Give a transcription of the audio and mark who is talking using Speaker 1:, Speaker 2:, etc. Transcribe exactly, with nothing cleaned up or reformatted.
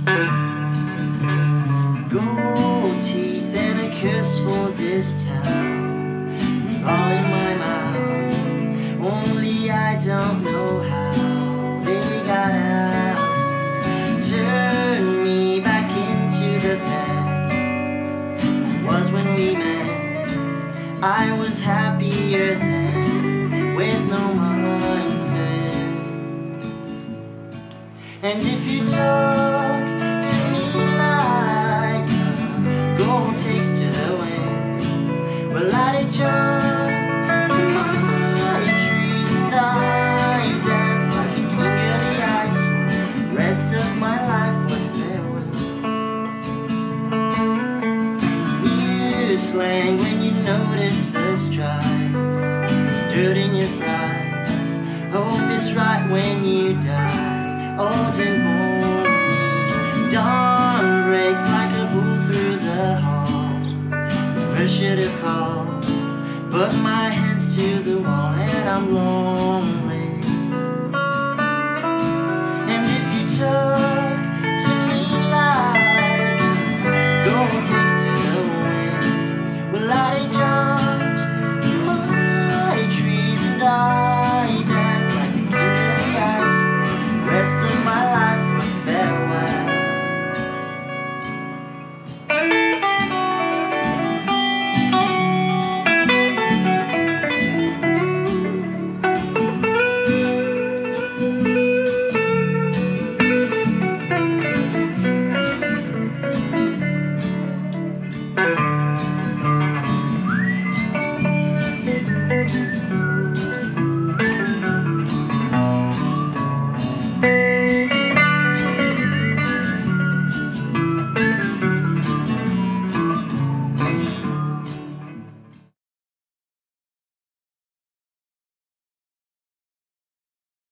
Speaker 1: Gold teeth and a curse for this town, all in my mouth. Only I don't know how they got out. Turn me back into the past. It was when we met. I was happier then, with no mindset. And if you talk to me like a gold takes to the wind, well, I did jump in my trees and I danced like a king of the ice. Rest of my life would farewell. You slang when you notice the stripes, dirt in your fries. Hope it's right when you die, old and lonely. Dawn breaks like a bull through the hall. Never should have called, but my